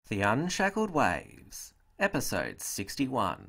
The Unshackled Waves, Episode 61.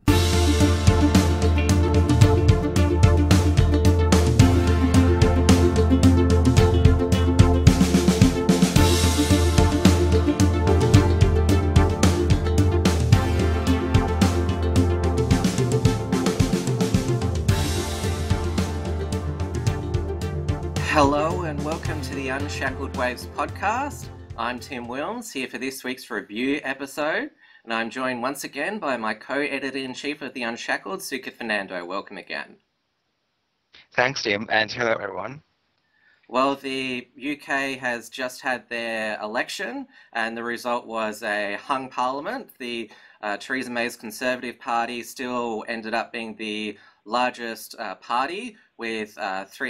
Hello and welcome to the Unshackled Waves podcast. I'm Tim Wilms, here for this week's review episode, and I'm joined once again by my co-editor-in-chief of The Unshackled, Suka Fernando. Welcome again. Thanks, Tim, and hello, everyone. Well, the UK has just had their election, and the result was a hung parliament. The Theresa May's Conservative Party still ended up being the largest party with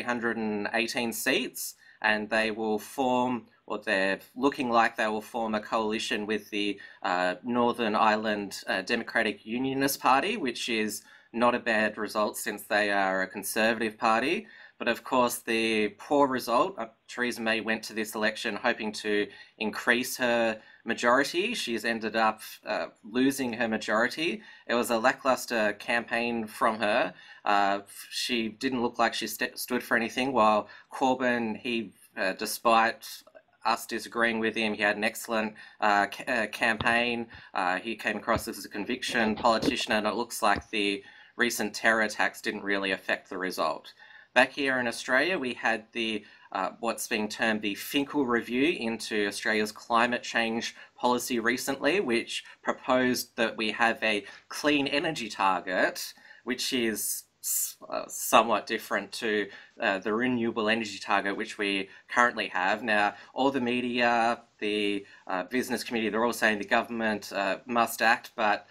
318 seats, and they will form, or they're looking like they will form, a coalition with the Northern Ireland Democratic Unionist Party, which is not a bad result since they are a Conservative party. But of course, the poor result, Theresa May went to this election hoping to increase her majority. She's ended up losing her majority. It was a lackluster campaign from her. She didn't look like she stood for anything, while Corbyn, despite us disagreeing with him, he had an excellent campaign. He came across as a conviction politician, and it looks like the recent terror attacks didn't really affect the result. Back here in Australia, we had the what's being termed the Finkel review into Australia's climate change policy recently, which proposed that we have a clean energy target, which is somewhat different to the Renewable Energy Target, which we currently have. Now, all the media, the business community, they're all saying the government must act, but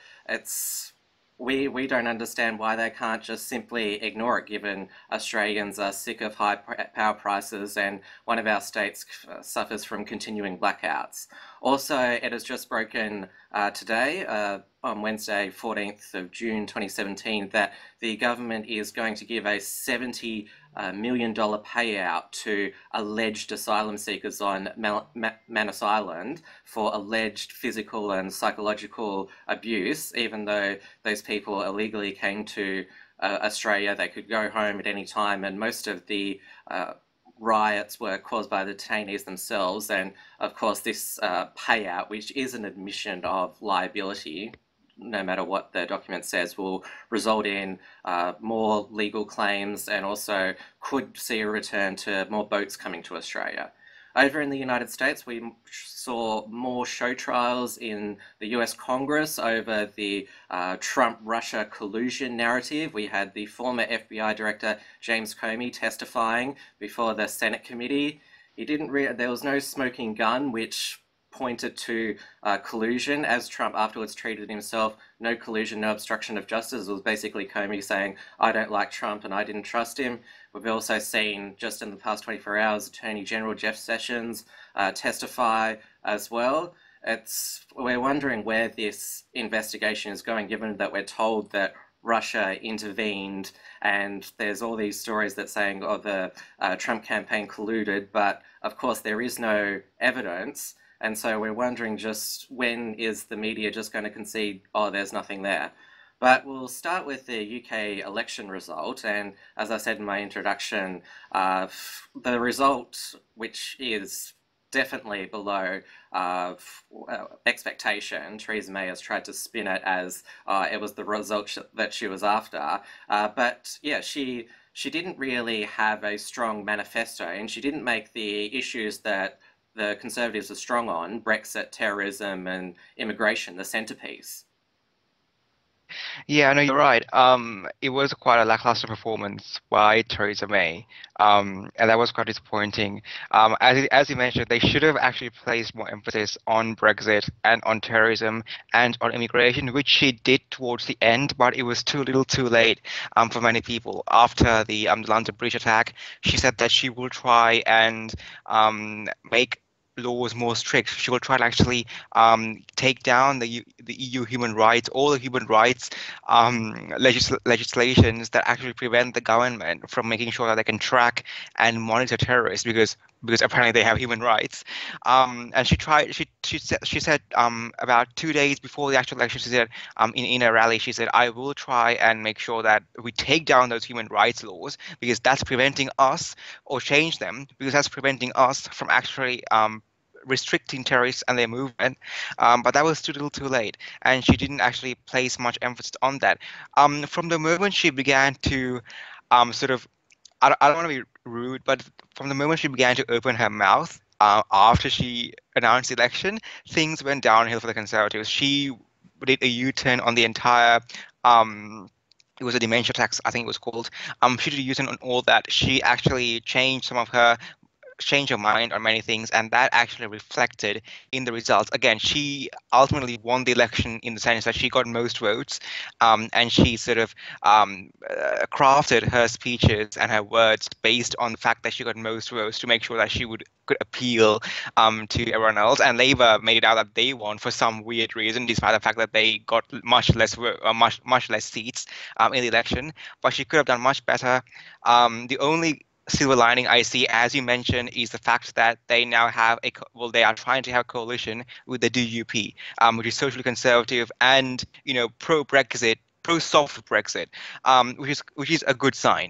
we don't understand why they can't just simply ignore it, given Australians are sick of high power prices and one of our states suffers from continuing blackouts. Also, it has just broken today, on Wednesday, 14th of June 2017, that the government is going to give a $70 million payout to alleged asylum seekers on Manus Island for alleged physical and psychological abuse. Even though those people illegally came to Australia, they could go home at any time, and most of the riots were caused by the detainees themselves. And of course, this payout, which is an admission of liability, no matter what the document says, will result in more legal claims and also could see a return to more boats coming to Australia. Over in the United States, we saw more show trials in the US Congress over the Trump-Russia collusion narrative. We had the former FBI Director James Comey testifying before the Senate committee. There was no smoking gun, which pointed to collusion, as Trump afterwards treated himself. No collusion, no obstruction of justice. It was basically Comey saying, I don't like Trump and I didn't trust him. We've also seen, just in the past 24 hours, Attorney General Jeff Sessions testify as well. We're wondering where this investigation is going, given that we're told that Russia intervened, and there's all these stories that saying, oh, the Trump campaign colluded, but of course there is no evidence. And so we're wondering, just when is the media just going to concede, oh, there's nothing there? But we'll start with the UK election result. And as I said in my introduction, the result, which is definitely below expectation, Theresa May has tried to spin it as it was the result that she was after. But yeah, she didn't really have a strong manifesto, and she didn't make the issues that the Conservatives are strong on, Brexit, terrorism and immigration, the centrepiece. Yeah, no, you're right. It was quite a lackluster performance by Theresa May, and that was quite disappointing. As you mentioned, they should have actually placed more emphasis on Brexit and on terrorism and on immigration, which she did towards the end, but it was too little too late for many people. After the London Bridge attack, she said that she will try and make laws more strict. She will try to actually take down the EU human rights, all the human rights legislations that actually prevent the government from making sure that they can track and monitor terrorists, because because apparently they have human rights. And she said about 2 days before the actual election, she said in a rally, she said, I will try and make sure that we take down those human rights laws because that's preventing us, or change them because that's preventing us from actually restricting terrorists and their movement. But that was too little too late, and she didn't actually place much emphasis on that. From the moment she began to sort of, I don't want to be rude, but from the moment she began to open her mouth after she announced the election, things went downhill for the Conservatives. She did a U-turn on the entire. Um, it was a dementia tax, I think it was called. She did a U-turn on all that. She actually changed her mind on many things, and that actually reflected in the results. Again, she ultimately won the election in the sense that she got most votes, and she sort of crafted her speeches and her words based on the fact that she got most votes to make sure that she could appeal to everyone else. And Labour made it out that they won for some weird reason, despite the fact that they got much less seats in the election. But she could have done much better. The only silver lining I see, as you mentioned, is the fact that they now have they are trying to have a coalition with the DUP, which is socially conservative and pro Brexit, pro soft Brexit, which is a good sign.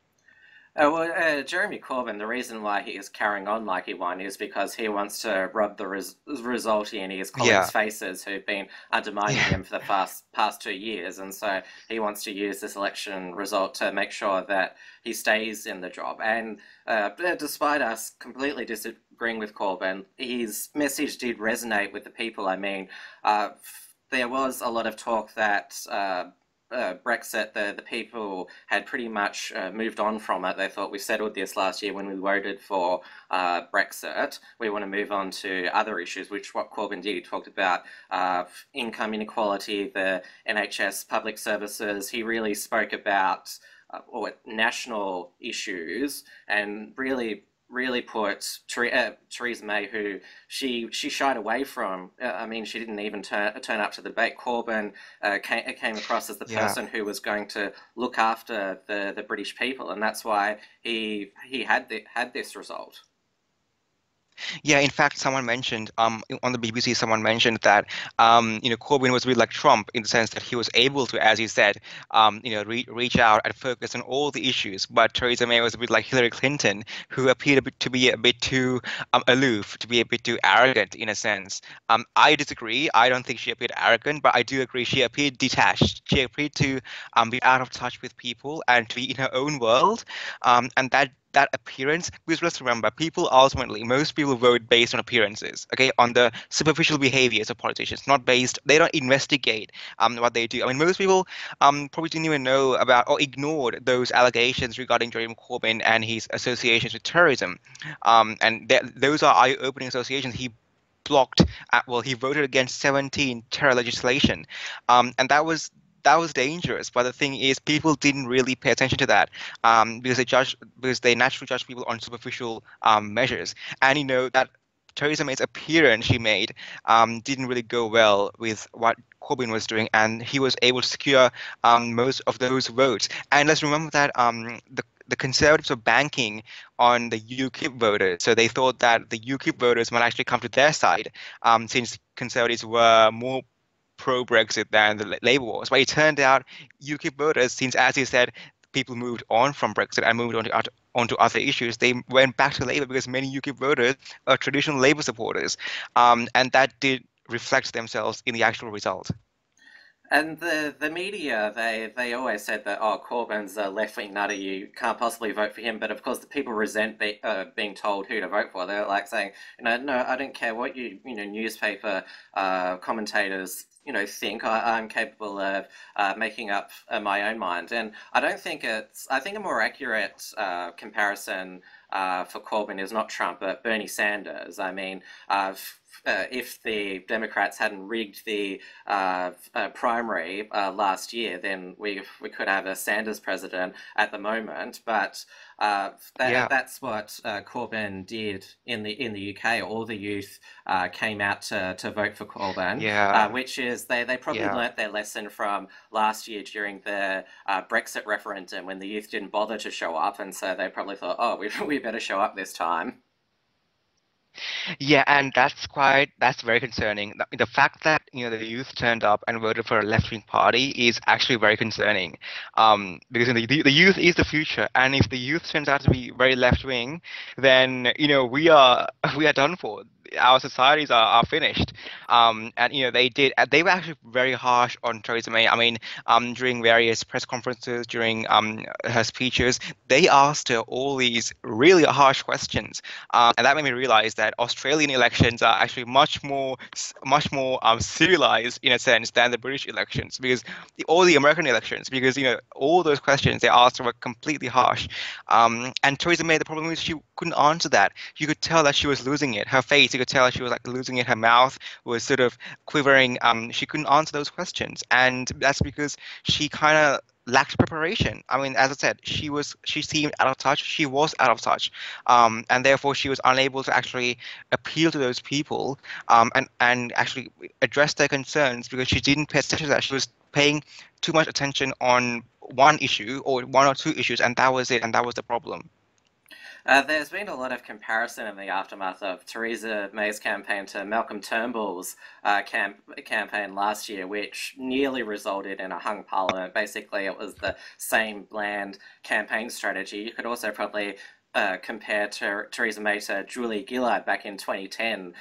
Jeremy Corbyn, the reason why he is carrying on like he won is because he wants to rub the result in his colleagues' Yeah, faces who've been undermining yeah, him for the past 2 years. And so he wants to use this election result to make sure that he stays in the job. And despite us completely disagreeing with Corbyn, his message did resonate with the people. I mean, uh, there was a lot of talk that Brexit, the people had pretty much moved on from it. They thought we settled this last year when we voted for Brexit. We want to move on to other issues, which what Corbyn did. He talked about income inequality, the NHS public services. He really spoke about national issues and really put Theresa May, who she shied away from. I mean, she didn't even turn up to the debate. Corbyn came across as the yeah. person who was going to look after the British people, and that's why he had this result. Yeah, in fact, someone mentioned on the BBC, someone mentioned that Corbyn was really like Trump in the sense that he was able to, as you said, reach out and focus on all the issues. But Theresa May was a bit like Hillary Clinton, who appeared to be a bit too aloof, to be a bit too arrogant in a sense. I disagree. I don't think she appeared arrogant, but I do agree she appeared detached. She appeared to be out of touch with people and to be in her own world, and that appearance, because let's remember, most people vote based on appearances, okay, on the superficial behaviors of politicians, not based, they don't investigate what they do. I mean, most people probably didn't even know about or ignored those allegations regarding Jeremy Corbyn and his associations with terrorism. And those are eye-opening associations. He voted against 17 terror legislation. And that was dangerous. But the thing is, people didn't really pay attention to that because they naturally judge people on superficial measures. And that Theresa May's appearance she made didn't really go well with what Corbyn was doing, and he was able to secure most of those votes. And let's remember that the Conservatives were banking on the UKIP voters, so they thought that the UKIP voters might actually come to their side, since Conservatives were more pro-Brexit than the Labour was. But it turned out UKIP voters, since, as you said, people moved on from Brexit and moved onto other issues, they went back to Labour because many UKIP voters are traditional Labour supporters. And that did reflect themselves in the actual result. And the media, they always said that, oh, Corbyn's a left wing nutter, you can't possibly vote for him. But of course, the people resent being told who to vote for. They're like saying, no, I don't care what newspaper commentators think. I'm capable of making up my own mind. And I think a more accurate comparison for Corbyn is not Trump, but Bernie Sanders. I mean, if the Democrats hadn't rigged the primary last year, then we could have a Sanders president at the moment. But Yeah, that's what Corbyn did in the UK. All the youth came out to vote for Corbyn, yeah, which is they probably yeah. learnt their lesson from last year during the Brexit referendum when the youth didn't bother to show up, and so they probably thought, oh, we better show up this time. Yeah, and that's very concerning. The fact that the youth turned up and voted for a left-wing party is actually very concerning, because the youth is the future, and if the youth turns out to be very left-wing, then we are we are done for. Our societies are finished. And they were actually very harsh on Theresa May. I mean, during various press conferences, during her speeches, they asked her all these really harsh questions, and that made me realize that Australian elections are actually much more serialized in a sense than the British elections, because all the American elections, because all those questions they asked were completely harsh. And Theresa May, the problem is she couldn't answer that. You could tell that she was losing it. Her face, you could tell that she was like losing it. Her mouth was sort of quivering. She couldn't answer those questions, and that's because she kind of lacked preparation. I mean, as I said, she seemed out of touch. She was out of touch, and therefore she was unable to actually appeal to those people, and actually address their concerns, because she didn't pay attention to that. She was paying too much attention on one issue or one or two issues, and that was it, and that was the problem. There's been a lot of comparison in the aftermath of Theresa May's campaign to Malcolm Turnbull's campaign last year, which nearly resulted in a hung parliament. Basically, it was the same bland campaign strategy. You could also probably compare Theresa May to Julie Gillard back in 2010.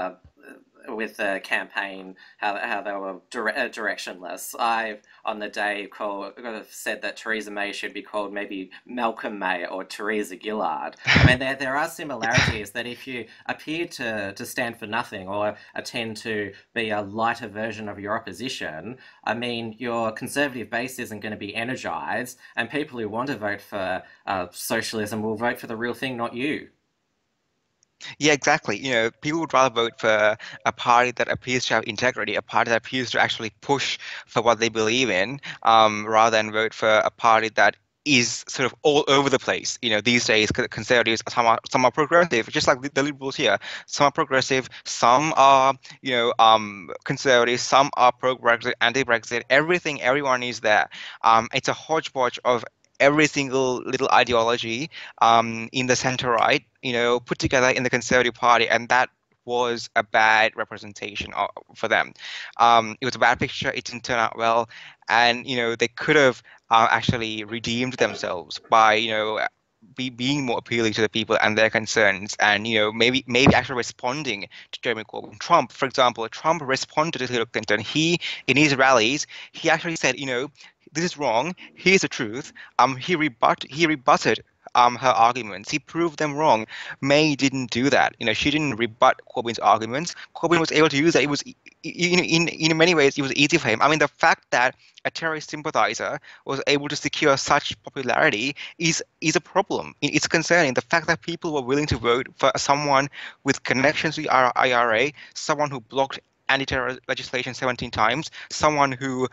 With the campaign, how they were directionless. I've on the day said that Theresa May should be called maybe Malcolm May or Theresa Gillard. I mean, there are similarities that if you appear to stand for nothing or attend to be a lighter version of your opposition, I mean, your conservative base isn't going to be energised, and people who want to vote for socialism will vote for the real thing, not you. Yeah, exactly. People would rather vote for a party that appears to have integrity, a party that appears to actually push for what they believe in, rather than vote for a party that is sort of all over the place. These days, conservatives, some are progressive, just like the liberals here. Some are progressive, some are, conservative, some are pro-Brexit, anti-Brexit. Everyone is there. It's a hodgepodge of every single little ideology in the center right, put together in the Conservative Party, and that was a bad representation for them. It was a bad picture. It didn't turn out well, and they could have actually redeemed themselves by being more appealing to the people and their concerns, and maybe actually responding to Jeremy Corbyn. Trump, for example, Trump responded to Hillary Clinton. He in his rallies, he actually said, this is wrong. Here's the truth. He rebutted her arguments. He proved them wrong. May didn't do that. She didn't rebut Corbyn's arguments. Corbyn was able to use that. It was in many ways it was easy for him. I mean, the fact that a terrorist sympathizer was able to secure such popularity is a problem. It's concerning. The fact that people were willing to vote for someone with connections to the IRA, someone who blocked anti-terror legislation 17 times, someone who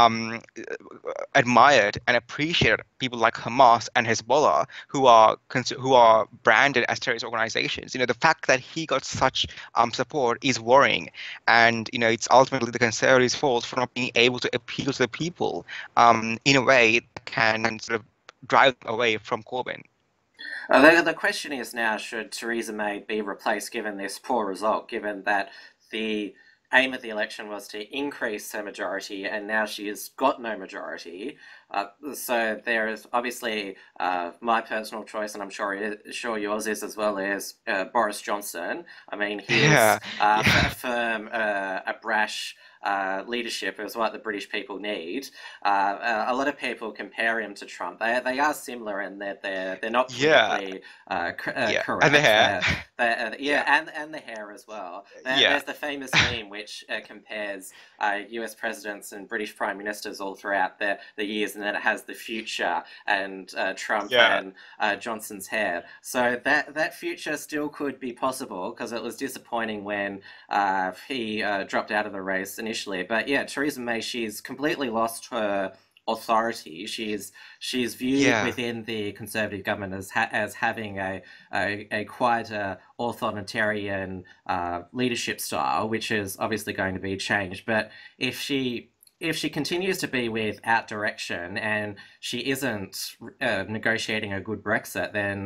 admired and appreciated people like Hamas and Hezbollah, who are branded as terrorist organizations. The fact that he got such support is worrying, and it's ultimately the conservatives' fault for not being able to appeal to the people in a way that can sort of drive them away from Corbyn. The question is now, should Theresa May be replaced given this poor result, given that the aim of the election was to increase her majority and now she has got no majority? So there is obviously my personal choice, and I'm sure yours is as well, as Boris Johnson. I mean, his Yeah, yeah, firm, a brash leadership is what the British people need. A lot of people compare him to Trump. They are similar in that they're not yeah, politically yeah. And the correct. hair. Yeah, Yeah, and the hair as well. yeah, There's the famous meme which compares U.S. presidents and British prime ministers all throughout the years, and then it has the future and Trump yeah. and Johnson's hair. So that future still could be possible, because it was disappointing when he dropped out of the race initially. But yeah, Theresa May, she's completely lost her authority. She's viewed Yeah. within the Conservative government as having a quite authoritarian leadership style, which is obviously going to be changed. But if she continues to be without direction and she isn't negotiating a good Brexit, then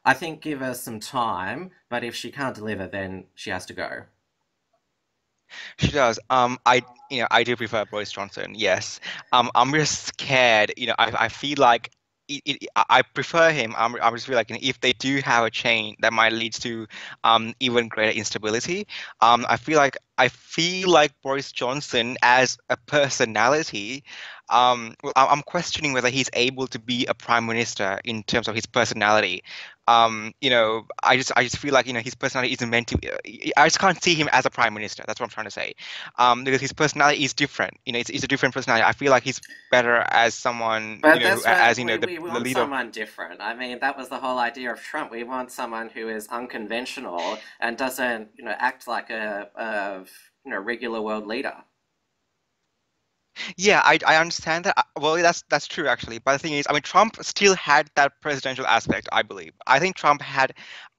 I think give her some time, but if she can't deliver, then she has to go. She does. I do prefer Boris Johnson. Yes. I'm just scared. I feel like I prefer him. I just feel like if they do have a change, that might lead to even greater instability. I feel like Boris Johnson as a personality. Well, I'm questioning whether he's able to be a prime minister in terms of his personality. I just feel like his personality isn't meant to. I just can't see him as a prime minister. That's what I'm trying to say. Because his personality is different. It's a different personality. I feel like he's better as someone, But that's as what we, the we the want leader of. someone different. I mean, that was the whole idea of Trump. We want someone who is unconventional and doesn't, act like a regular world leader. Yeah, I understand that. Well, that's true actually. But the thing is, I mean, Trump still had that presidential aspect, I believe. I think Trump had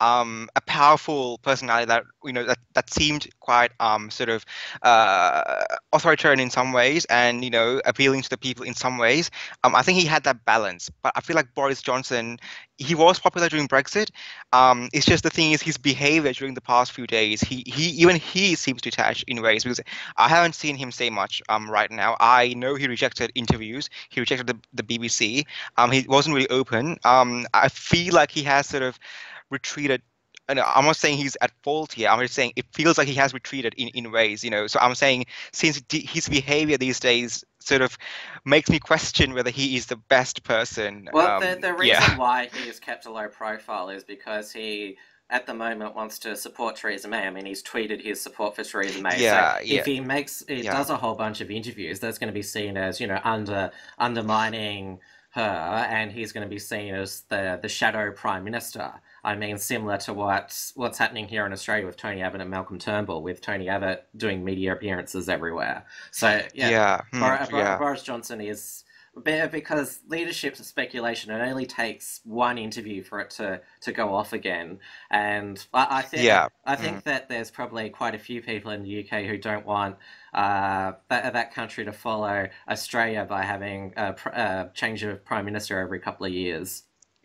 a powerful personality that that seemed quite sort of authoritarian in some ways and appealing to the people in some ways. I think he had that balance. But I feel like Boris Johnson, he was popular during Brexit. It's just the thing is his behavior during the past few days. He seems detached in ways because I haven't seen him say much right now. I know he rejected interviews. He rejected the BBC. He wasn't really open. I feel like he has sort of retreated. And I'm not saying he's at fault here. I'm just saying it feels like he has retreated in ways. So I'm saying since his behavior these days sort of makes me question whether he is the best person. Well, the reason Yeah. why he has kept a low profile is because he, at the moment, wants to support Theresa May. I mean, he's tweeted his support for Theresa May. So Yeah, if yeah, he yeah, does a whole bunch of interviews, that's going to be seen as undermining her, and he's going to be seen as the shadow prime minister. I mean, similar to what's happening here in Australia with Tony Abbott and Malcolm Turnbull, with Tony Abbott doing media appearances everywhere. So yeah, yeah, yeah, Boris Johnson is because leadership speculation. It only takes one interview for it to go off again, and yeah. I Mm. think that there's probably quite a few people in the UK who don't want that country to follow Australia by having a change of prime minister every couple of years.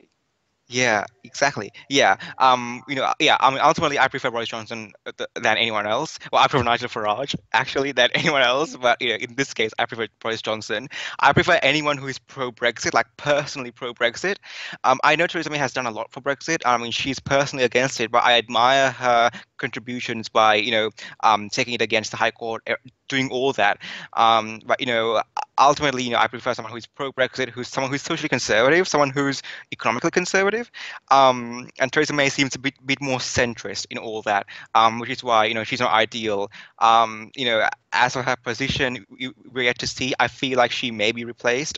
Yeah, exactly. Yeah. Yeah. I mean, ultimately, I prefer Boris Johnson than anyone else. Well, I prefer Nigel Farage actually than anyone else. But in this case, I prefer Boris Johnson. I prefer anyone who is pro-Brexit, like personally pro-Brexit. I know Theresa May has done a lot for Brexit. I mean, she's personally against it, but I admire her contributions by taking it against the High Court, doing all that. But ultimately, I prefer someone who's pro-Brexit, who's someone who's socially conservative, someone who's economically conservative. And Theresa May seems a bit more centrist in all that, which is why she's not ideal. As for her position, we're yet to see. I feel like she may be replaced.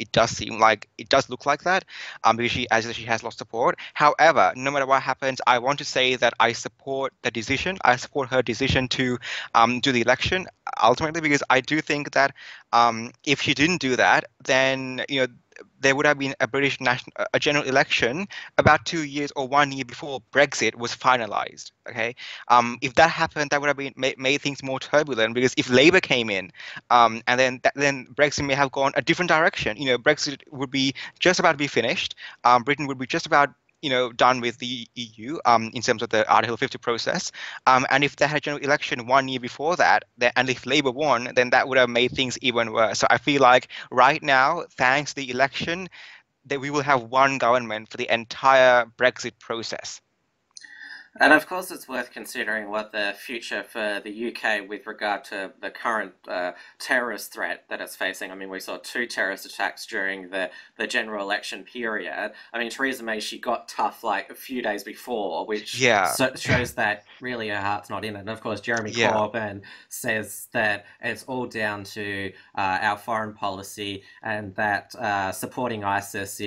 It does look like that, because she has lost support. However, no matter what happens, I want to say that I support the decision. I support her decision to do the election ultimately because I do think that if she didn't do that, then there would have been a general election about 2 years or 1 year before Brexit was finalized. Okay, if that happened, that would have been made things more turbulent because if Labour came in, and then Brexit may have gone a different direction. Brexit would be just about to be finished. Britain would be just about done with the EU in terms of the Article 50 process. And if they had a general election 1 year before that, and if Labour won, then that would have made things even worse. So I feel like right now, thanks to the election, that we will have one government for the entire Brexit process. And of course, it's worth considering what the future for the UK with regard to the current terrorist threat that it's facing. I mean, we saw two terrorist attacks during the general election period. I mean, Theresa May, she got tough like a few days before, which Yeah, shows that really her heart's not in it. And of course, Jeremy yeah, Corbyn says that it's all down to our foreign policy and that supporting ISIS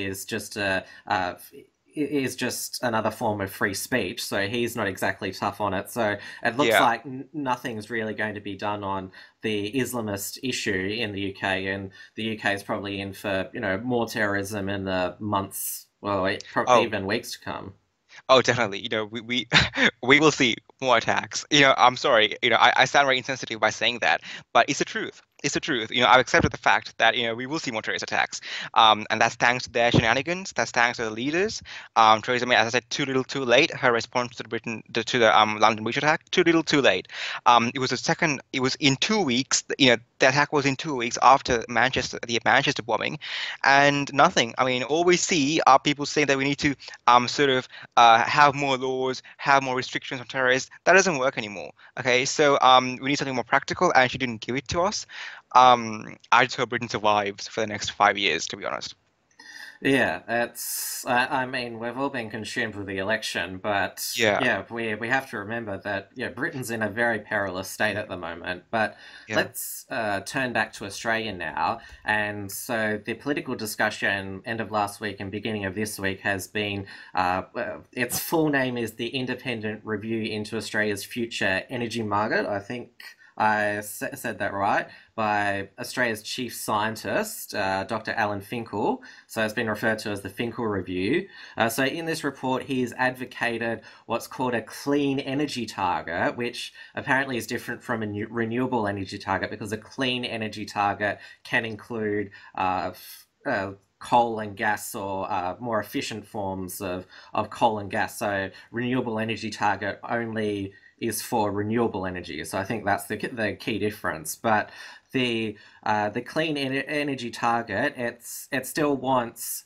is just another form of free speech. So he's not exactly tough on it. So it looks yeah. like nothing's really going to be done on the Islamist issue in the UK, and the UK is probably in for more terrorism in the months, well, Oh, even weeks to come. Oh, definitely. We we will see more attacks. I'm sorry. I sound very insensitive by saying that, but it's the truth. It's the truth. I've accepted the fact that we will see more terrorist attacks, and that's thanks to their shenanigans. That's thanks to the leaders. Theresa May, as I said, too little, too late. Her response to the London Bridge attack, too little, too late. It was the second. It was in 2 weeks. The attack was in 2 weeks after the Manchester bombing, and nothing. I mean, all we see are people saying that we need to sort of have more laws, have more restrictions on terrorists. That doesn't work anymore. Okay, so we need something more practical, and she didn't give it to us. I just hope Britain survives for the next 5 years, to be honest. Yeah, it's. I mean, we've all been consumed with the election, but Yeah, yeah, we have to remember that yeah, Britain's in a very perilous state at the moment. But yeah, let's turn back to Australia now. And so the political discussion end of last week and beginning of this week has been. Its full name is the Independent Review into Australia's Future Energy Market. I think said that right, by Australia's chief scientist, Dr. Alan Finkel. So it's been referred to as the Finkel Review. So in this report, he's advocated what's called a clean energy target, which apparently is different from a renewable energy target because a clean energy target can include coal and gas or more efficient forms of coal and gas. So renewable energy target only is for renewable energy. So I think that's the key difference. But the clean energy target, it still wants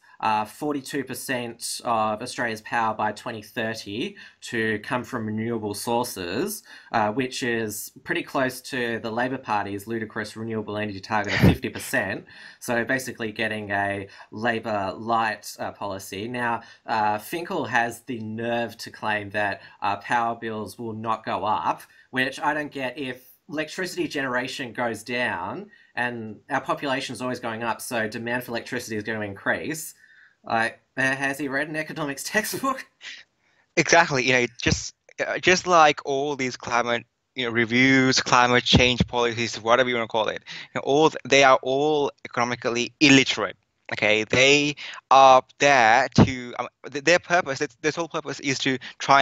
42% of Australia's power by 2030 to come from renewable sources, which is pretty close to the Labor Party's ludicrous renewable energy target of 50%. So basically getting a Labor light policy. Now, Finkel has the nerve to claim that power bills will not go up, which I don't get. If electricity generation goes down and our population is always going up, so demand for electricity is going to increase. Like, has he read an economics textbook? exactly. Just like all these climate, reviews, climate change policies, whatever you want to call it, they are all economically illiterate. Okay, they are there to their purpose. Their sole purpose is to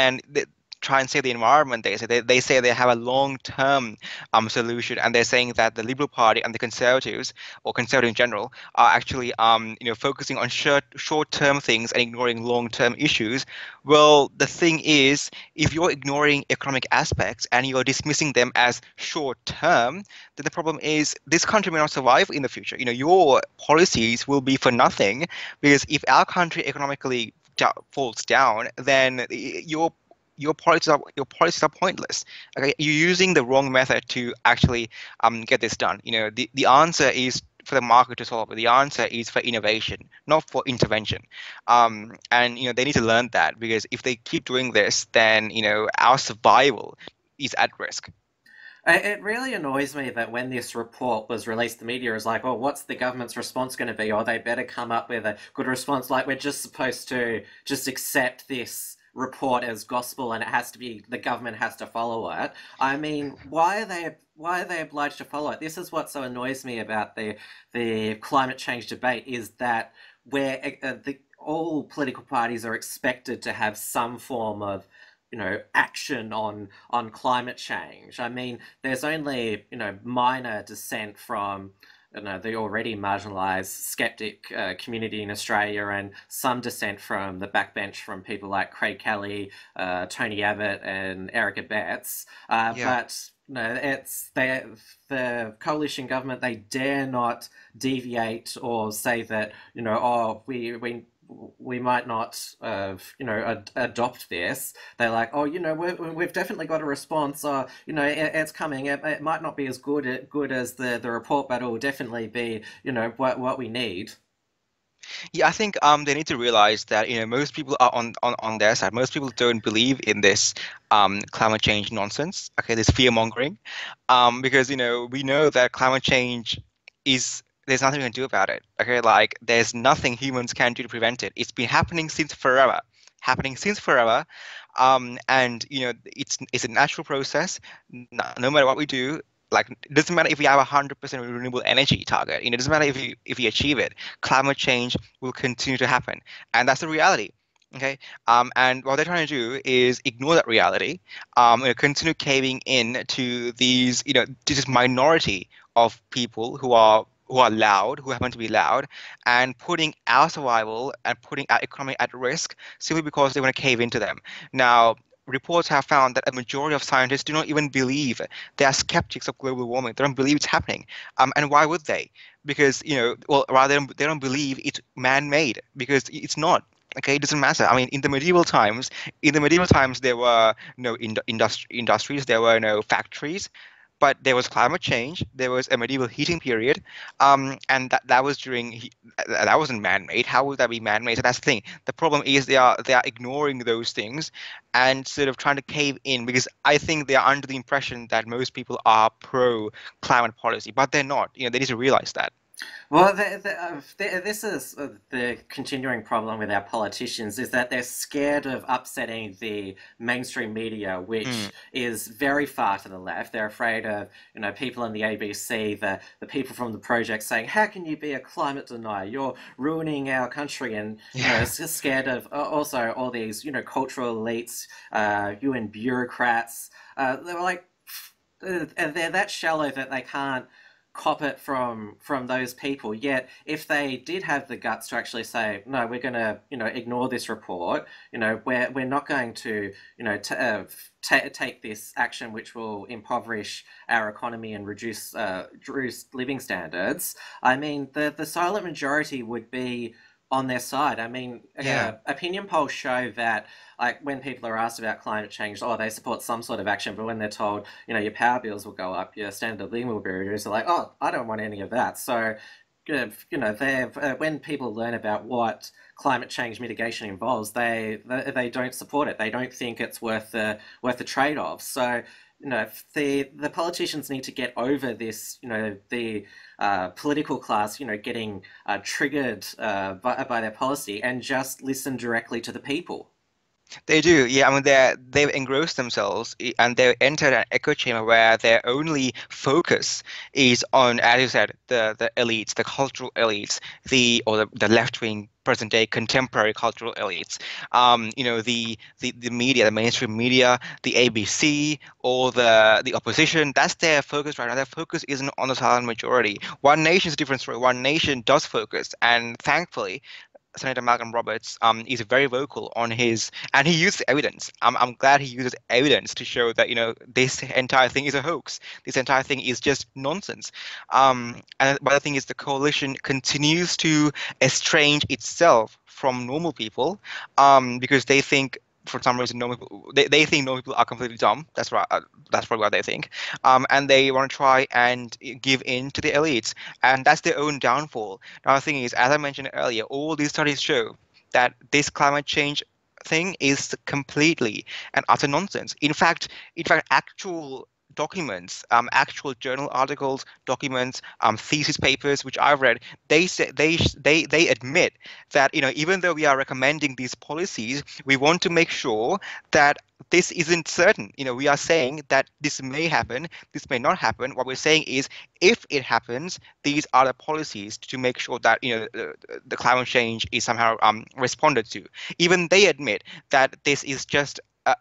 try and save the environment. They say they have a long-term solution, and they're saying that the Liberal Party and the Conservatives, or Conservative in general, are actually focusing on short-term things and ignoring long-term issues. Well, the thing is, if you're ignoring economic aspects and you're dismissing them as short-term, then the problem is this country may not survive in the future. Your policies will be for nothing because if our country economically falls down, then your policies are pointless. Okay, you're using the wrong method to actually get this done. The answer is for the market to solve it. The answer is for innovation, not for intervention. And they need to learn that because if they keep doing this, then our survival is at risk. It really annoys me that when this report was released, the media is like, oh, what's the government's response going to be? Or they better come up with a good response. Like, we're just supposed to just accept this report as gospel and it has to be, the government has to follow it. I mean, why are they obliged to follow it? This is what so annoys me about the climate change debate is that where all political parties are expected to have some form of action on climate change. I mean, there's only minor dissent from the already marginalised skeptic community in Australia, and some dissent from the backbench from people like Craig Kelly, Tony Abbott, and Erica Betts. Yeah. But no, it's the coalition government. They dare not deviate or say that oh we might not adopt this. They're like, oh, we've definitely got a response. It's coming. It might not be as good as the report, but it will definitely be what we need. Yeah, I think they need to realize that most people are on their side. Most people don't believe in this climate change nonsense. Okay, this fear mongering, because we know that climate change is there's nothing we can do about it. Okay, like there's nothing humans can do to prevent it. It's been happening since forever, and it's a natural process. No matter what we do, like it doesn't matter if we have 100% renewable energy target. It doesn't matter if you achieve it. Climate change will continue to happen, and that's the reality. Okay. And what they're trying to do is ignore that reality, continue caving in to these, to this minority of people who are loud, who happen to be loud, and putting our survival and putting our economy at risk simply because they want to cave into them. Now, reports have found that a majority of scientists do not even believe. They are skeptics of global warming. They don't believe it's happening. And why would they? Because, well, rather they don't believe it's man-made because it's not. Okay, it doesn't matter. I mean, in the medieval times, there were no industries, there were no factories, but there was climate change. There was a medieval heating period, and that was that wasn't man-made. How would that be man-made? So that's the thing. The problem is they are ignoring those things and sort of trying to cave in because I think they are under the impression that most people are pro climate policy, but they're not. They need to realize that. Well, this is the continuing problem with our politicians is that they're scared of upsetting the mainstream media, Mm, which is very far to the left. They're afraid of, people on the ABC, the people from the project saying, "How can you be a climate denier? You're ruining our country." And, yeah. it's just scared of also all these, cultural elites, UN bureaucrats. They were like, they're that shallow that they can't cop it from those people. Yet, if they did have the guts to actually say, "No, we're going to ignore this report. We're not going to take this action which will impoverish our economy and reduce living standards." I mean, the silent majority would be on their side. I mean, Yeah. opinion polls show that, like, when people are asked about climate change, oh, they support some sort of action, but when they're told, your power bills will go up, your standard of living will be reduced, they're like, oh, I don't want any of that. So, they when people learn about what climate change mitigation involves, they don't support it. They don't think it's worth the trade off. So, the politicians need to get over this. The political class, getting triggered by their policy, and just listen directly to the people. They do, yeah. I mean, they've engrossed themselves and they've entered an echo chamber where their only focus is on, as you said, the elites, the cultural elites, the left wing present day contemporary cultural elites. The media, the mainstream media, the ABC, or the opposition. That's their focus right now. Their focus isn't on the silent majority. One Nation's a different story. One Nation does focus, and thankfully. Senator Malcolm Roberts is very vocal on and he uses evidence. I'm glad he uses evidence to show that this entire thing is a hoax. This entire thing is just nonsense. But the thing is, the coalition continues to estrange itself from normal people, because they think. For some reason, normal people, they think normal people are completely dumb. That's right. That's probably what they think, and they want to try and give in to the elites, and that's their own downfall. Now, the thing is, as I mentioned earlier, all these studies show that this climate change thing is completely and utter nonsense. In fact, actual documents, actual journal articles, documents, thesis papers, which I've read, they say they admit that even though we are recommending these policies, we want to make sure that this isn't certain. We are saying that this may happen, this may not happen. What we're saying is, if it happens, these are the policies to make sure that the climate change is somehow responded to. Even they admit that this is just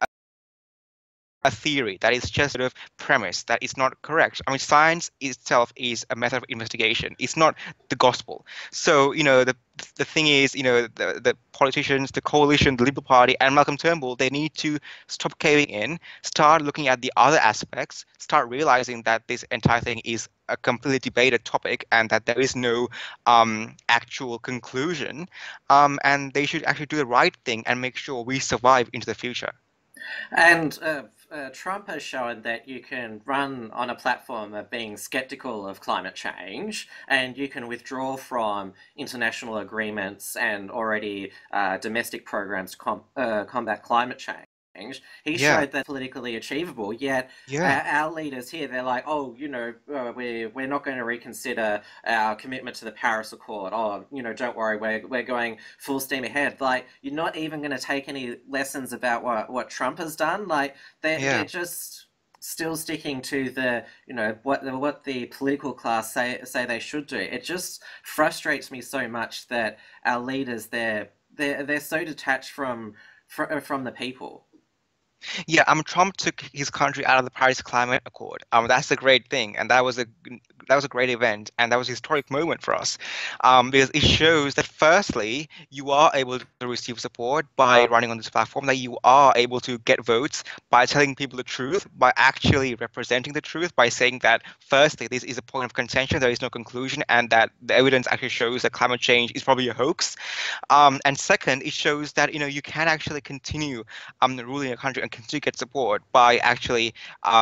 a theory, that is just sort of premise, that is not correct. I mean, science itself is a method of investigation. It's not the gospel. So, the thing is, the politicians, the coalition, the Liberal Party, and Malcolm Turnbull, they need to stop caving in, start looking at the other aspects, start realizing that this entire thing is a completely debated topic and that there is no actual conclusion. And they should actually do the right thing and make sure we survive into the future. And Trump has shown that you can run on a platform of being skeptical of climate change, and you can withdraw from international agreements and already domestic programs to combat climate change. He Yeah, showed that politically achievable. Yet yeah. our leaders here, they're like, oh, we're not going to reconsider our commitment to the Paris Accord. Oh, don't worry, we're going full steam ahead. Like, you're not even going to take any lessons about what Trump has done. Like, they're Yeah. just still sticking to the what the political class say they should do. It just frustrates me so much that our leaders, they're so detached from the people. Yeah, Trump took his country out of the Paris Climate Accord. That's a great thing, and that was a great event, and that was a historic moment for us, because it shows that firstly, you are able to receive support by running on this platform, that you are able to get votes by telling people the truth, by actually representing the truth, by saying that firstly, this is a point of contention, there is no conclusion, and that the evidence actually shows that climate change is probably a hoax. And second, it shows that you can actually continue ruling a country and continue to get support by actually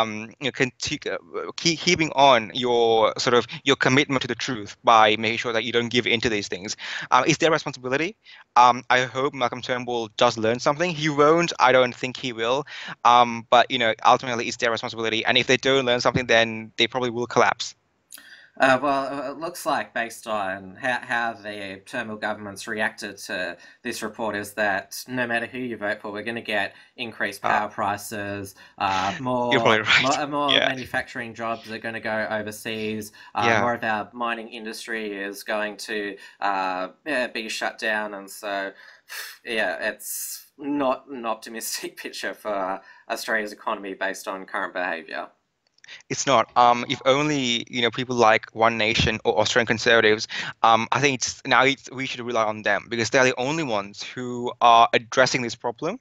keeping on your sort of your commitment to the truth by making sure that you don't give in to these things. It's their responsibility. I hope Malcolm Turnbull does learn something. He won't. I don't think he will. But ultimately, it's their responsibility. And if they don't learn something, then they probably will collapse. Well, it looks like, based on how the Turnbull government's reacted to this report, is that no matter who you vote for, we're going to get increased Uh, power prices, you're probably right. more Yeah. manufacturing jobs are going to go overseas, Yeah. more of our mining industry is going to yeah, be shut down, and so yeah, it's not an optimistic picture for Australia's economy based on current behaviour. It's not. If only people like One Nation or Australian Conservatives. I think we should rely on them because they're the only ones who are addressing this problem.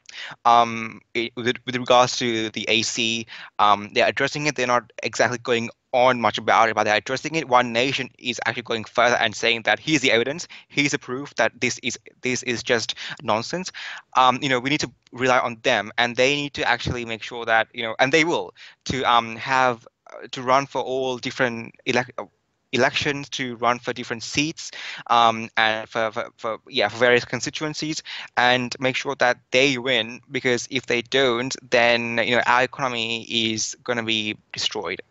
With regards to the AC, they're addressing it. They're not exactly going on much about it, but they're addressing it. One Nation is actually going further and saying that here's the evidence, here's the proof that this is just nonsense. We need to rely on them, and they need to actually make sure that and they will to have to run for all different elections, to run for different seats, and for various constituencies, and make sure that they win, because if they don't, then our economy is going to be destroyed.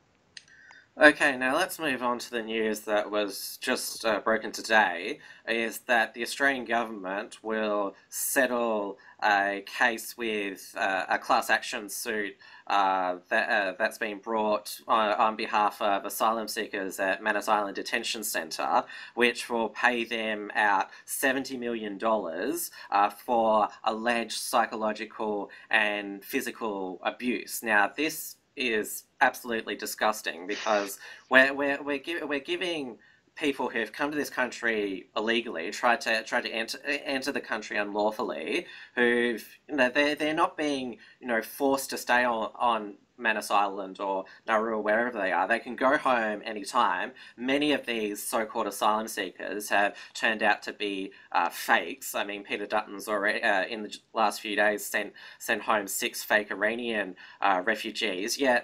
Okay, now let's move on to the news that was just broken today. Is that the Australian government will settle a case with a class action suit that's been brought on behalf of asylum seekers at Manus Island Detention Centre, which will pay them out $70 million for alleged psychological and physical abuse. Now, this is absolutely disgusting because we're giving people who've come to this country illegally, tried to enter the country unlawfully, who've they're not being forced to stay on Manus Island or Nauru, wherever they are. They can go home anytime. Many of these so-called asylum seekers have turned out to be fakes. I mean, Peter Dutton's already in the last few days sent home 6 fake Iranian refugees. Yet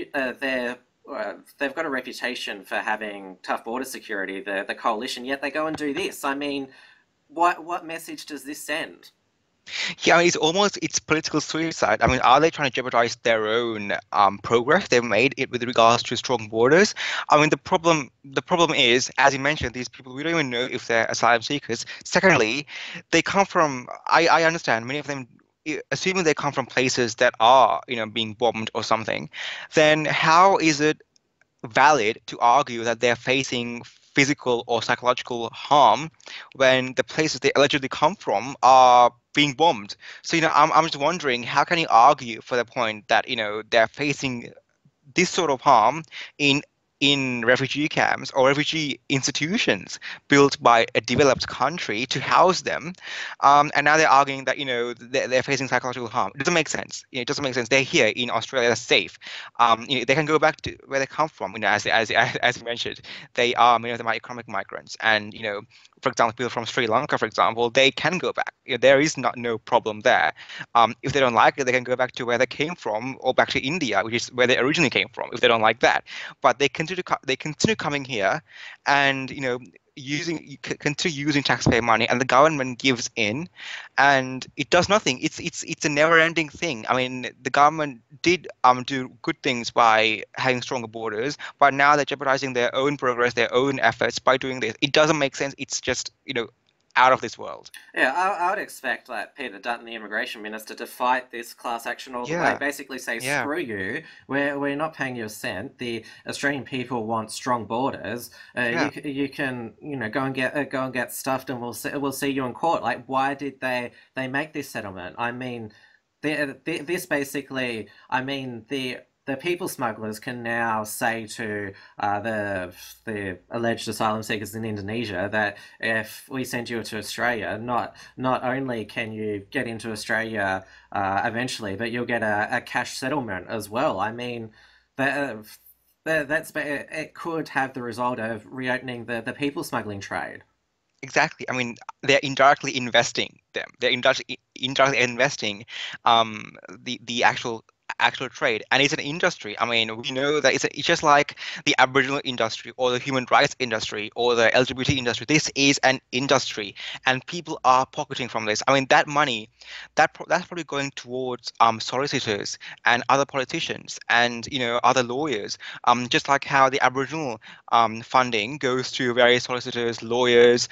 they've got a reputation for having tough border security, the coalition, yet they go and do this. I mean, what message does this send? Yeah, I mean, it's political suicide. I mean, are they trying to jeopardize their own progress they've made it with regards to strong borders? I mean, the problem is, as you mentioned, these people, we don't even know if they're asylum seekers. Secondly, they come from. I understand many of them. Assuming they come from places that are, being bombed or something, then how is it valid to argue that they're facing physical or psychological harm when the places they allegedly come from are being bombed? So, I'm just wondering, how can you argue for the point that, they're facing this sort of harm in in refugee camps or refugee institutions built by a developed country to house them, and now they're arguing that they're facing psychological harm. It doesn't make sense. It doesn't make sense. They're here in Australia, they're safe. They can go back to where they come from. As you mentioned, they are many of them are economic migrants, and for example, people from Sri Lanka, for example, they can go back. There is not no problem there. If they don't like it, they can go back to where they came from or back to India, which is where they originally came from. If they don't like that, but they continue coming here, and continue using taxpayer money, and the government gives in, and it does nothing. It's a never-ending thing. I mean, the government did do good things by having stronger borders, but now they're jeopardizing their own progress, their own efforts by doing this. It doesn't make sense. It's just out of this world. Yeah, I would expect like Peter Dutton, the immigration minister, to fight this class action all the way. Yeah, Basically, say yeah, screw you. We're not paying you a cent. The Australian people want strong borders. yeah. You can go and get stuffed, and we'll see you in court. Like, why did they make this settlement? I mean, this basically. I mean the people smugglers can now say to the alleged asylum seekers in Indonesia that if we send you to Australia, not only can you get into Australia eventually, but you'll get a cash settlement as well. I mean, that it could have the result of reopening the people smuggling trade. Exactly. I mean, they're indirectly investing them. They're indirectly investing the actual trade, and it's an industry. I mean, we know that it's just like the Aboriginal industry or the human rights industry or the LGBT industry. This is an industry, and people are pocketing from this. I mean, that money, that's probably going towards solicitors and other politicians and other lawyers. Just like how the Aboriginal funding goes to various solicitors, lawyers,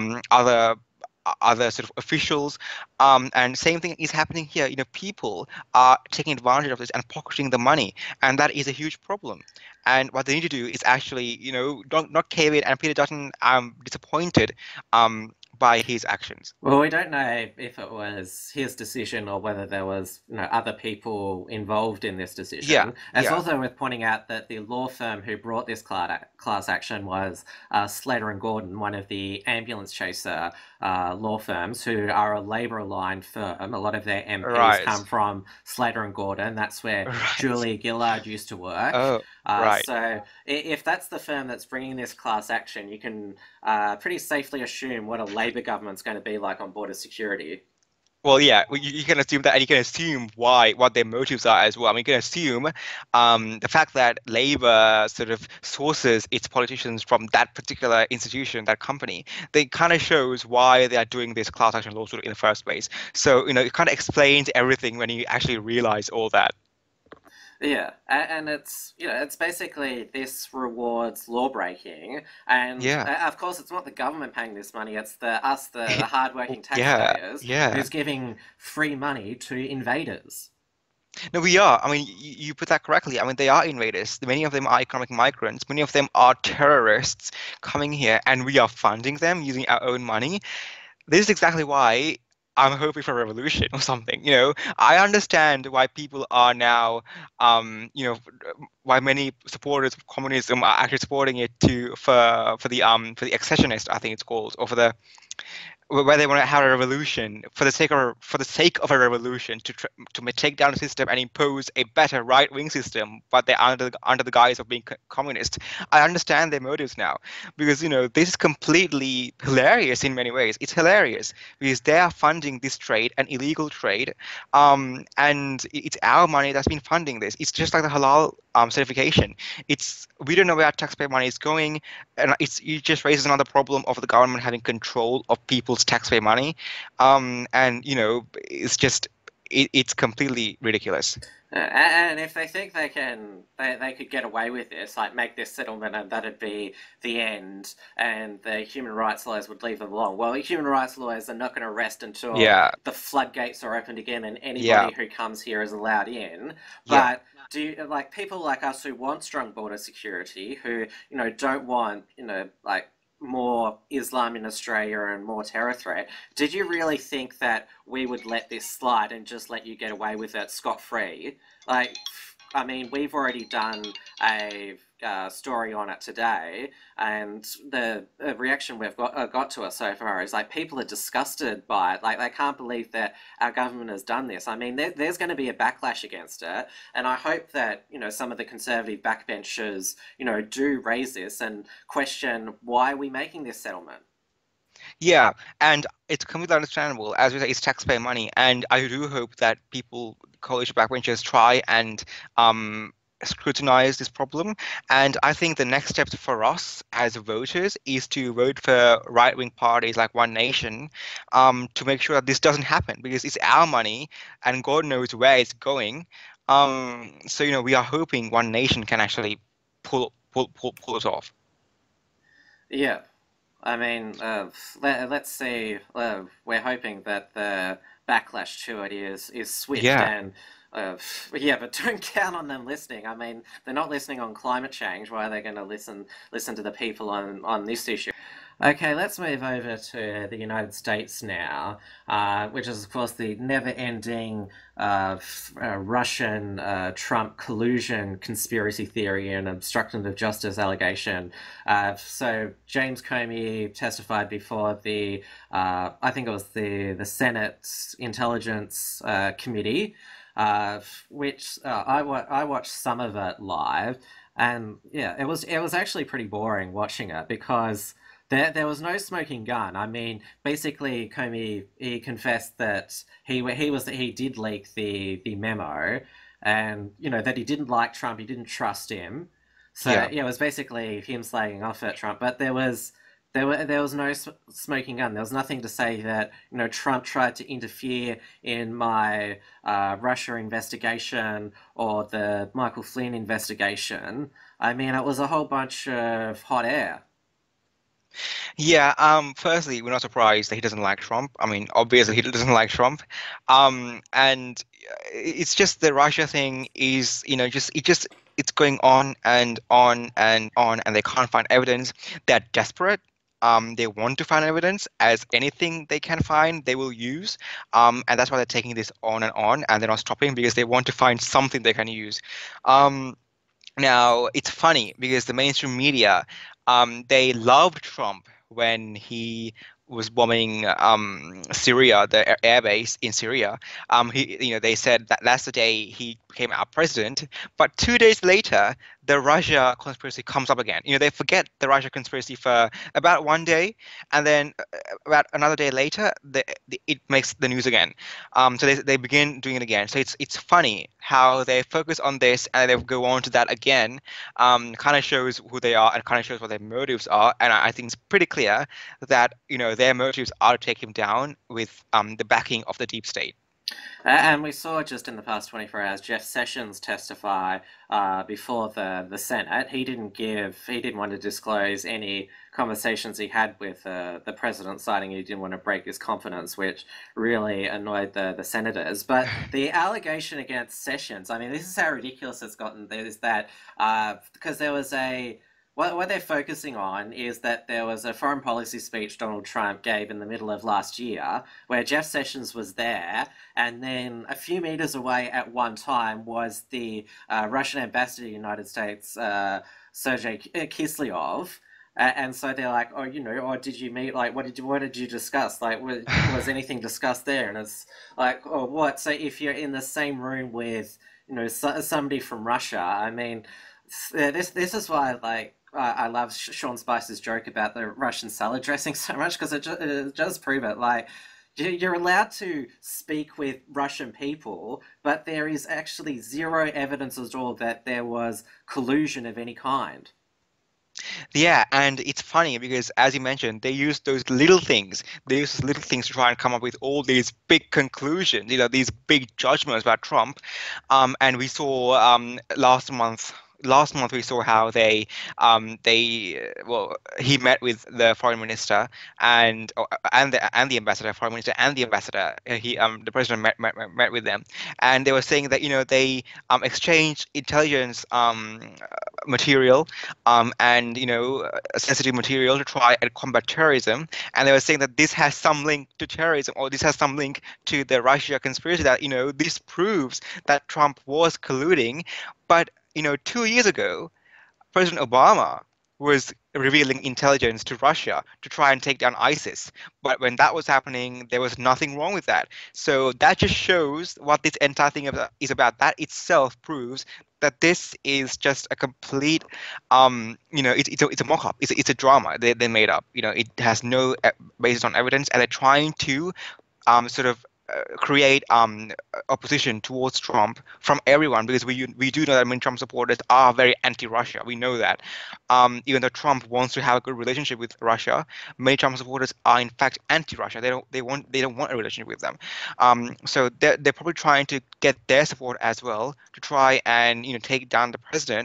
other sort of officials, and same thing is happening here. People are taking advantage of this and pocketing the money, and that is a huge problem. And what they need to do is actually, not cave in. And Peter Dutton, disappointed by his actions. Well, we don't know if it was his decision or whether there was, other people involved in this Yeah, decision. It's yeah, also worth pointing out that the law firm who brought this class action was Slater and Gordon, one of the ambulance chaser law firms, who are a Labor-aligned firm. A lot of their MPs right, come from Slater and Gordon. That's where right. Julia Gillard used to work. Oh, right. So if that's the firm that's bringing this class action, you can pretty safely assume what a Labor government's going to be like on border security. Well, yeah, you can assume that, and you can assume what their motives are as well. I mean, you can assume the fact that Labour sort of sources its politicians from that particular institution, that company. They kind of shows why they are doing this class action lawsuit in the first place. So, it kind of explains everything when you actually realize all that. Yeah, and it's it's basically this rewards law breaking, and Yeah. of course it's not the government paying this money; it's the hardworking Yeah, taxpayers yeah. who's giving free money to invaders. No, we are. I mean, you put that correctly. I mean, they are invaders. Many of them are economic migrants. Many of them are terrorists coming here, and we are funding them using our own money. This is exactly why I'm hoping for a revolution or something. I understand why people are now, why many supporters of communism are actually supporting it for the accessionist, I think it's called, or for the where they want to have a revolution for the sake of a revolution to take down the system and impose a better right wing system, but they're under the guise of being communist. I understand their motives now, because this is completely hilarious in many ways. It's hilarious because they are funding this trade, an illegal trade, and it's our money that's been funding this. It's just like the halal certification. We don't know where our taxpayer money is going, and it just raises another problem of the government having control of people's taxpayer money, and it's just it's completely ridiculous. And if they think they could get away with this, like make this settlement, and that'd be the end, and the human rights lawyers would leave them alone. Well, human rights lawyers are not going to rest until Yeah, the floodgates are opened again and yeah, anybody who comes here is allowed in. yeah, But do like people like us who want strong border security, who don't want like more Islam in Australia and more terror threat. Did you really think that we would let this slide and just let you get away with it scot free? Like, I mean, we've already done a story on it today, and the reaction we've got to it so far is like people are disgusted by it. Like they can't believe that our government has done this. I mean, there's going to be a backlash against it, and I hope that some of the conservative backbenchers do raise this and question why are we making this settlement. yeah. And it's completely understandable. As we say, it's taxpayer money, and I do hope that people, college backbenchers, try and scrutinize this problem. And I think the next step for us as voters is to vote for right-wing parties like One Nation, to make sure that this doesn't happen, because it's our money and God knows where it's going. So we are hoping One Nation can actually pull it off. Yeah. I mean, let's see. We're hoping that the backlash to it is swift, Yeah. and yeah, but don't count on them listening. I mean, they're not listening on climate change. Why are they going to listen to the people on this issue? Okay, let's move over to the United States now, which is, of course, the never-ending Russian Trump collusion conspiracy theory and obstruction of justice allegation. So James Comey testified before I think it was the Senate Intelligence Committee, which I watched some of it live, and yeah, it was actually pretty boring watching it because there was no smoking gun. I mean, basically, Comey he confessed that he did leak the memo, and that he didn't like Trump, he didn't trust him. So Yeah. yeah, it was basically him slagging off at Trump. But there was no smoking gun. There was nothing to say that Trump tried to interfere in my Russia investigation or the Michael Flynn investigation. I mean, it was a whole bunch of hot air. Yeah, firstly, we're not surprised that he doesn't like Trump. I mean, obviously he doesn't like Trump. And it's just the Russia thing is, it's going on and on and on, and they can't find evidence. They're desperate. They want to find evidence as anything they can find, they will use. And that's why they're taking this on, and they're not stopping because they want to find something they can use. Um, Now, it's funny because the mainstream media, they loved Trump when he was bombing Syria, the air base in Syria. They said that that's the day he became our president. But 2 days later, the Russia conspiracy comes up again. They forget the Russia conspiracy for about one day, and then about another day later, it makes the news again. So they begin doing it again. So it's funny how they focus on this and they go on to that again. Kind of shows who they are and kind of shows what their motives are. And I think it's pretty clear that their motives are to take him down with the backing of the deep state. And we saw just in the past 24 hours Jeff Sessions testify before the Senate. He didn't want to disclose any conversations he had with the president, citing he didn't want to break his confidence, which really annoyed the senators. But the allegation against Sessions, I mean, this is how ridiculous it's gotten, is that because there was what they're focusing on is that there was a foreign policy speech Donald Trump gave in the middle of last year where Jeff Sessions was there, and then a few meters away at one time was the Russian ambassador to the United States, Sergei Kislyov. And so they're like, oh, or did you meet? Like, what did you discuss? Like, was anything discussed there? And it's like, oh, what? So if you're in the same room with, somebody from Russia, I mean, this is why, like, I love Sean Spicer's joke about the Russian salad dressing so much because it does prove it. Like, you're allowed to speak with Russian people, but there is actually zero evidence at all that there was collusion of any kind. Yeah, and it's funny because, as you mentioned, they use those little things. They use those little things to try and come up with all these big conclusions, these big judgments about Trump. And we saw last month. Last month we saw how well, he met with the foreign minister and the ambassador, foreign minister and the ambassador. The president met with them, and they were saying that they exchanged intelligence material and sensitive material to try and combat terrorism. And they were saying that this has some link to terrorism, or this has some link to the Russia conspiracy. That this proves that Trump was colluding. But 2 years ago, President Obama was revealing intelligence to Russia to try and take down ISIS. But when that was happening, there was nothing wrong with that. So that just shows what this entire thing is about. That itself proves that this is just a complete, it's a mock-up. It's a drama they made up. It has no basis on evidence, and they're trying to sort of create opposition towards Trump from everyone, because we do know that many Trump supporters are very anti-Russia. We know that. Even though Trump wants to have a good relationship with Russia, many Trump supporters are in fact anti-Russia. They don't want a relationship with them. So they're probably trying to get their support as well to try and take down the president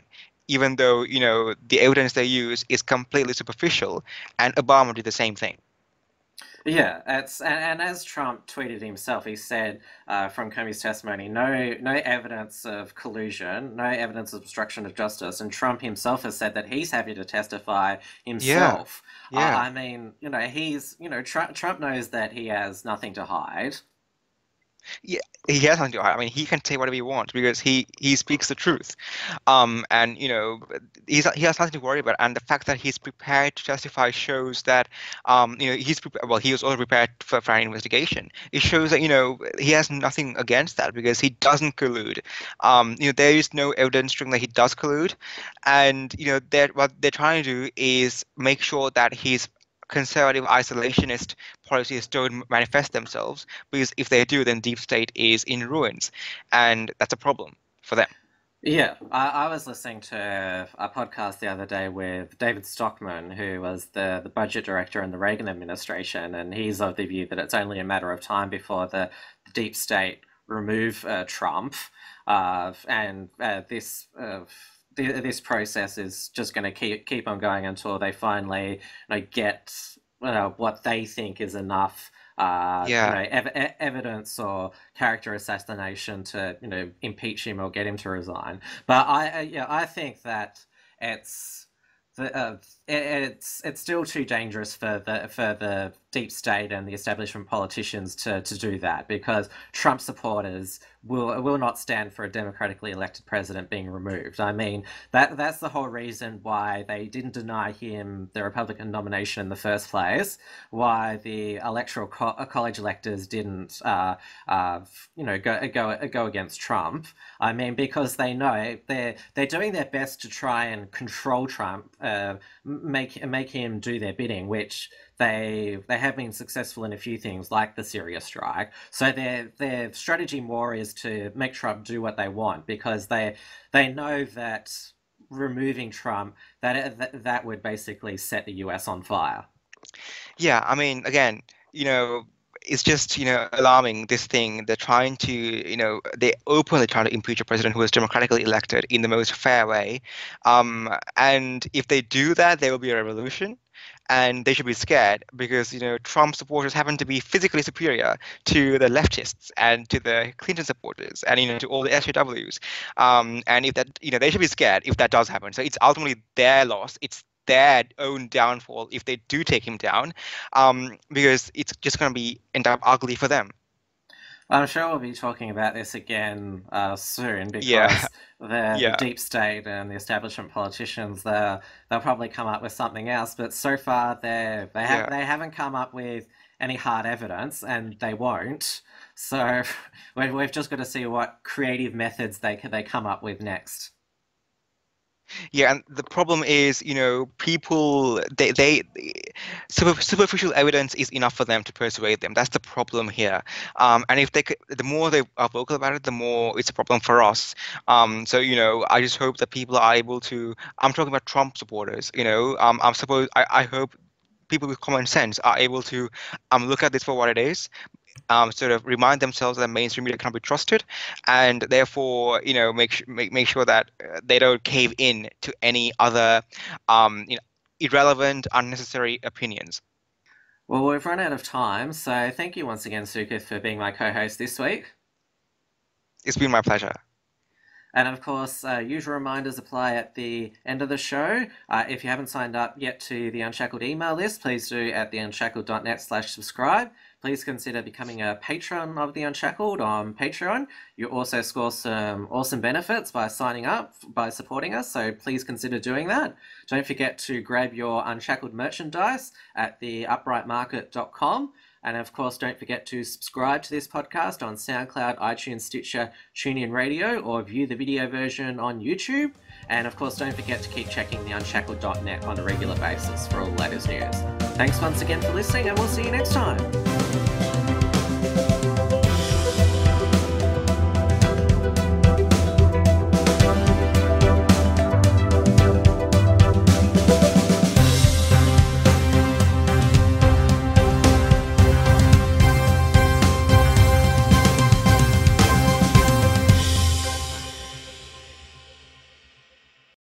even though, the evidence they use is completely superficial, and Obama did the same thing. Yeah, and as Trump tweeted himself, he said from Comey's testimony, no evidence of collusion, no evidence of obstruction of justice, and Trump himself has said that he's happy to testify Yeah, himself. yeah. I mean, Trump knows that he has nothing to hide. Yeah, he has something to hide. I mean, he can say whatever he wants because he speaks the truth. And he has nothing to worry about. And the fact that he's prepared to testify shows that he's prepared. Well, he was already prepared for an investigation. It shows that he has nothing against that because he doesn't collude. There is no evidence showing that he does collude, and what they're trying to do is make sure that his conservative isolationist policies don't manifest themselves, because if they do, then deep state is in ruins, and that's a problem for them. Yeah, I was listening to a podcast the other day with David Stockman, who was the budget director in the Reagan administration, and he's of the view that it's only a matter of time before the deep state remove Trump, and this process is just going to keep on going until they finally get what they think is enough Yeah. evidence or character assassination to impeach him or get him to resign. But I think that it's it's still too dangerous for the deep state and the establishment politicians to do that, because Trump supporters will not stand for a democratically elected president being removed. I mean, that's the whole reason why they didn't deny him the Republican nomination in the first place, why the electoral college electors didn't go against Trump. I mean, because they know they're doing their best to try and control Trump, make him do their bidding, which they have been successful in a few things, like the Syria strike. So their strategy more is to make Trump do what they want, because they know that removing Trump, that would basically set the US on fire. Yeah, I mean, again, you know, it's just, alarming, this thing. They're trying to, they openly try to impeach a president who was democratically elected in the most fair way. And if they do that, there will be a revolution. And they should be scared because, Trump supporters happen to be physically superior to the leftists and to the Clinton supporters and, to all the SJWs. And if that, they should be scared if that does happen. So it's ultimately their loss. It's their own downfall if they do take him down, because it's just going to end up ugly for them. I'm sure we'll be talking about this again soon, Yeah, because the yeah, deep state and the establishment politicians, they'll probably come up with something else. But so far, yeah. they haven't come up with any hard evidence, and they won't. So we've just got to see what creative methods they come up with next. Yeah, and the problem is, people, superficial evidence is enough for them to persuade them. That's the problem here. And if the more they are vocal about it, the more it's a problem for us. So, I just hope that people are able to. I'm talking about Trump supporters. I hope people with common sense are able to look at this for what it is, sort of remind themselves that mainstream media cannot be trusted, and therefore, make sure that they don't cave in to any other, irrelevant, unnecessary opinions. Well, we've run out of time, so thank you once again, Suka, for being my co-host this week. It's been my pleasure. And of course, usual reminders apply at the end of the show. If you haven't signed up yet to the Unshackled email list, please do at theunshackled.net/subscribe. Please consider becoming a patron of the Unshackled on Patreon. You also score some awesome benefits by signing up, by supporting us, so please consider doing that. Don't forget to grab your Unshackled merchandise at theuprightmarket.com. And of course, don't forget to subscribe to this podcast on SoundCloud, iTunes, Stitcher, TuneIn Radio, or view the video version on YouTube. And of course, don't forget to keep checking the Unshackled.net on a regular basis for all the latest news. Thanks once again for listening, and we'll see you next time.